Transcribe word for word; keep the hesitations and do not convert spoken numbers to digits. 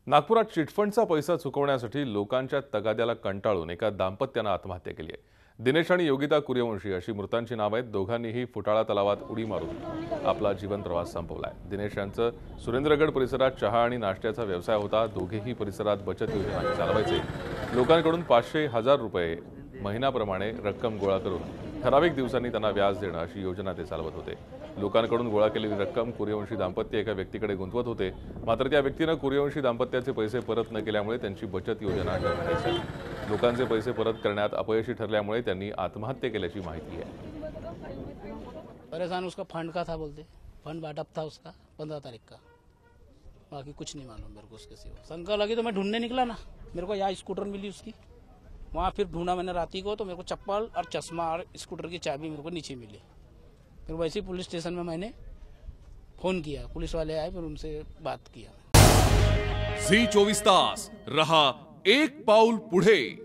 नागपुरात चिटफंडचा पैसा चुकवण्यासाठी लोकांच्या तगाद्याला कंटाळून एका दाम्पत्याने आत्महत्या केली आहे। दिनेश आणि योगिता कुर्यवंशी अशी मृतांची नावे आहेत। दोघांनीही फुटाळा तलावात उडी मारून आपला जीवन प्रवास संपवलाय। दिनेश यांचा सुरेंद्रगड परिसरात चहा आणि नाश्त्याचा व्यवसाय होता। दोघेही परिसरात बचत योजना चालवायचे। लोकांकडून पाचशे हजार रुपये महिन्याप्रमाणे रक्कम गोळा करून ठराविक दिवसांनी त्यांना व्याज देणं अशी योजना ते चालवत होते। लोकांकडून गोळा केलेली रक्कम कुर्यवंशी दाम्पत्य एका व्यक्तीकडे गुंतवत होते। मात्र त्या व्यक्तीने कुर्यवंशी दाम्पत्याचे पैसे परत न केल्यामुळे त्यांची बचत योजना ठप्प झाली। लोकांचे पैसे परत करण्यात अपयशी ठरल्यामुळे त्यांनी आत्महत्या केल्याची माहिती आहे। परेशान उसका फंड का था, बोलते फंड बाटअप था उसका पंद्रह तारीख का, बाकी कुछ नहीं मालूम मेरे को उसके सिवा। शंका लगी तो मैं ढूंढने निकला ना, मेरे को यहाँ स्कूटर मिली उसकी, वहाँ फिर ढूंढा मैंने राती को तो मेरे को चप्पल और चश्मा और स्कूटर की चाबी मेरे को नीचे मिली। फिर वैसे ही पुलिस स्टेशन में मैंने फोन किया, पुलिस वाले आए, फिर उनसे बात किया। झी चोवीस तास रहा एक पाऊल पुढे।